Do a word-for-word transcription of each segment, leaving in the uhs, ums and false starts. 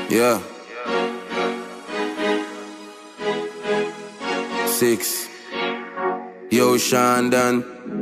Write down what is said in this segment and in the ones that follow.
Yeah. Six. Yo, Shandon.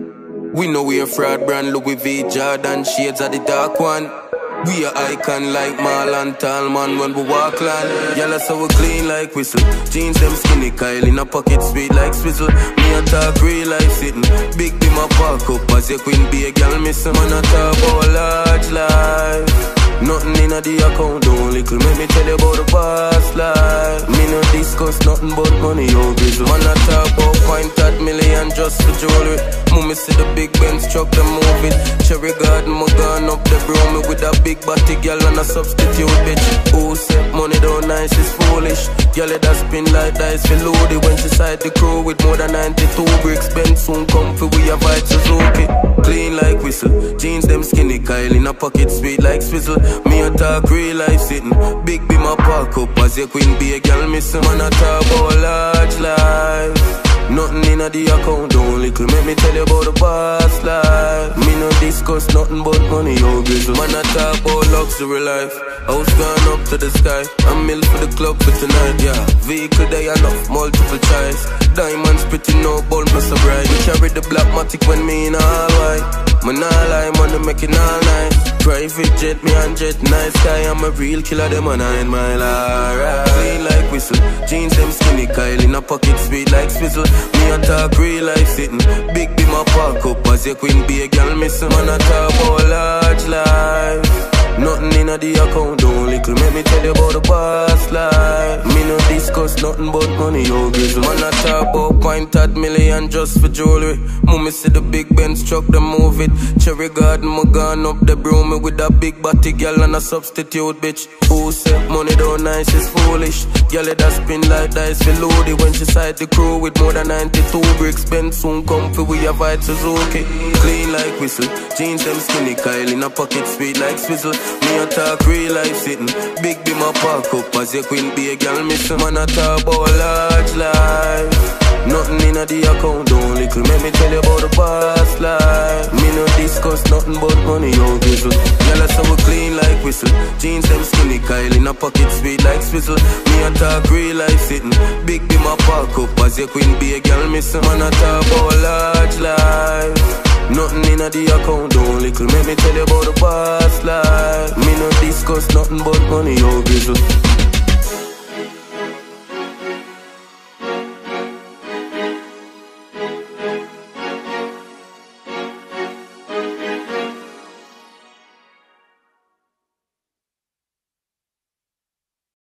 We know we a fraud brand, Louis V, Jordan, shades of the dark one. We a icon like Marlon Tallman when we walk land. Yellow so we clean like whistle. Jeans them skinny, Kyle in a pocket sweet like swizzle. Me a talk real life sitting. Big be my park up as your queen be a girl missing. Man a talk about large life. Nothing in a the account, don't little. Make me tell you about the past life. Me no discuss nothing but money, yo grizzle. Man a talk about point at million just for jewelry. Mummy see the big Benz truck, them move it. Cherry garden, my gun up the bro. Me with a big body girl and a substitute bitch. Who said money don't nice is foolish. Girl it a spin like dice for loaded. When she side the crew with more than ninety-two bricks. Ben soon come for we a vibe Suzuki. Clean like whistle. Jeans them skinny, Kyle in a pocket sweet like swizzle. Me a talk real life sitting. Big be my park up as your queen be a girl missing. Man a talk about large life. Nothing in a the account, don't little. Make me tell you about the past life. Me no discuss nothing but money, yo grizzle. Man a talk about luxury life. House gone up to the sky. I'm mill for the club for tonight, yeah. Vehicle they enough, multiple choice. Diamonds pretty, no bulb, no so bright. We carry the black matic when me in all white. Man all lie, money making all night. Private jet, me and jet, night sky. I'm a real killer, them a nine mile, alright. Clean like whistle, jeans them skinny, Kyle in a pocket sweet like swizzle. Me a talk real life sitting. Big be my park up as your queen be a girl missing. Man a talk about large life. Nothing in a the account, don't little. Make me tell you about the past life. Me no discuss nothing but money, yo grizzle. Man a talk about point at million just for jewelry. Mummy see the big Benz truck, them move it. Cherry garden, my gun up the bro. Me with a big body girl and a substitute bitch. Who said money don't nice is foolish. Girl it a spin like dice for loaded. When she side the crew with more than ninety-two bricks. Ben soon come for we a vibe Suzuki. Clean like whistle, jeans them skinny, Kyle in a pocket sweet like swizzle. Me a talk real life sitting. Big be my park up as your queen be a girl missing. Man a talk about large life. Nothing in a the account, don't little. Make me tell you about the past life. Me no discuss nothing but money, yo grizzle. Yellow so we clean like whistle. Jeans them skinny, Kyle in a pocket sweet like swizzle. Me a talk real life sitting. Big be my park up as your queen be a girl missing. Man a talk about large life. Nothing in a the account, don't little. Make me tell you about the past life. Me no discuss nothing but money, yo grizzle.